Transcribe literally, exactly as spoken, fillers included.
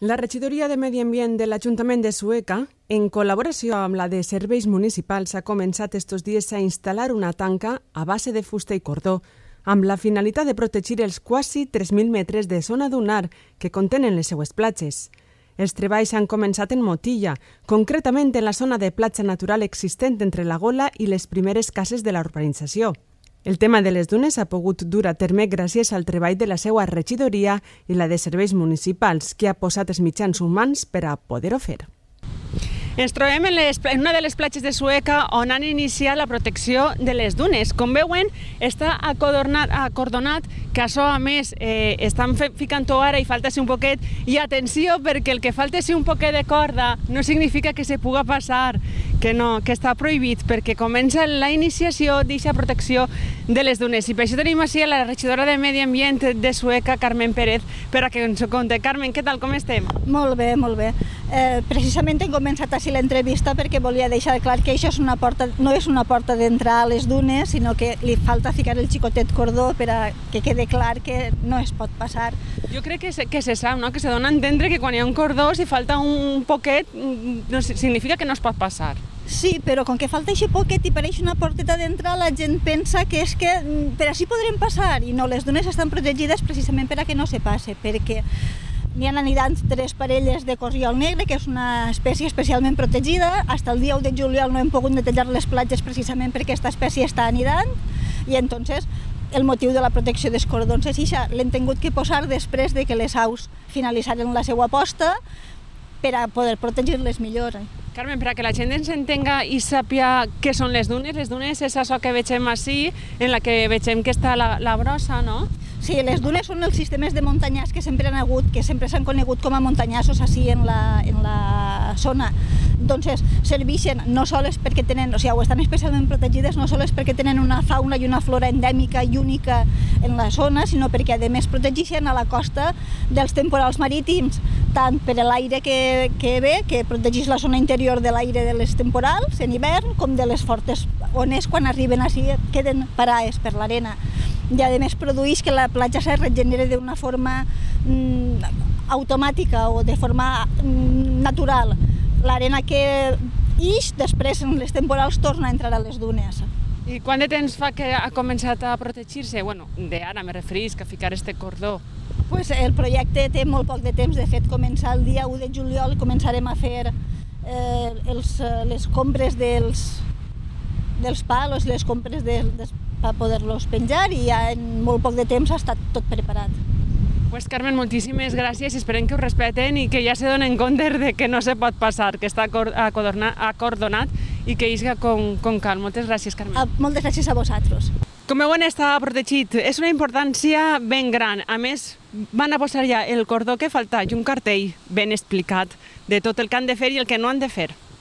La regidoria de Medi Ambient de l'Ajuntament de Sueca, en col·laboració amb la de Serveis Municipals, ha començat estos dies a instal·lar una tanca a base de fusta i cordó, amb la finalitat de protegir els quasi tres mil metres de zona dunar que contenen les seues platges. Els treballs han començat en Motilla, concretament en la zona de platja natural existent entre la Gola i les primeres cases de la urbanització. El tema de les dunes ha pogut dur a terme gràcies al treball de la seva regidoria i la de Serveis Municipals, que ha posat els mitjans humans per a poder-ho fer. Ens trobem en, les, en una de les platges de Sueca on han iniciat la protecció de les dunes. Com veuen, està acordonat, acordonat que això, a més, eh, estan ficant-ho ara i falta ser un poquet. I atenció, perquè el que falta ser un poquet de corda no significa que se puga passar, que no, que està prohibit, perquè comença la iniciació d'aquesta protecció de les dunes. I per això tenim així a la regidora de Medi Ambient de Sueca, Carmen Pérez, per a que ens ho conte. Carmen, què tal, com estem? Molt bé, molt bé. Eh, precisament hem començat així l'entrevista perquè volia deixar clar que això és una porta, no és una porta d'entrar a les dunes, sinó que li falta ficar el xicotet cordó per a que quede clar que no es pot passar. Jo crec que se, que se sap, no? Que se dona a entendre que quan hi ha un cordó, si falta un poquet, no, significa que no es pot passar. Sí, però com que falta aquest poquet i pareix una porteta d'entrar, la gent pensa que és que per així podrem passar, i no, les dunes estan protegides precisament per a que no se passe, perquè n'hi ha anidant tres parelles de corriol negre, que és una espècie especialment protegida. Fins el dia u de juliol no hem pogut netejar les platges precisament perquè aquesta espècie està anidant, i entonces el motiu de la protecció dels cordons és això. L'hem tingut que posar després de que les aus finalitzaren la seva posta per a poder protegir-les millor. Carmen, per a que la gent ens entenga i sàpia què són les dunes, les dunes és això que vegem així, en la que vegem que està la, la brossa, no? Sí, les dunes són els sistemes de muntanyars que sempre han hagut, que sempre s'han conegut com a muntanyassos així en la, en la zona. Entonces, serveixen no sols perquè tenen, o sigui, o estan especialment protegides, no sols perquè tenen una fauna i una flora endèmica i única en la zona, sinó perquè, a més, protegeixen a la costa dels temporals marítims, tant per l'aire que, que ve, que protegeix la zona interior de l'aire de les temporals en hivern, com de les fortes ones quan arriben així, queden parades per l'arena. I a més produeix que la platja se regenere d'una forma mm, automàtica o de forma mm, natural. L'arena que ix, després en les temporals torna a entrar a les dunes. I quant de temps fa que ha començat a protegir-se? Bueno, d'ara me referís que a ficar este cordó. Pues el projecte té molt poc de temps. De fet, començar el dia u de juliol començarem a fer eh, els, les compres dels, dels palos, les compres de, de, per poder-los penjar, i ja en molt poc de temps ha estat tot preparat. Pues Carmen, moltíssimes gràcies, esperem que ho respeten i que ja se donen compte de que no se pot passar, que està acordonat i que isga com, com cal. Moltes gràcies, Carmen. Ah, moltes gràcies a vosaltres. Com veuen, està protegit. És una importància ben gran. A més, van a posar ja el cordó que falta i un cartell ben explicat de tot el que han de fer i el que no han de fer.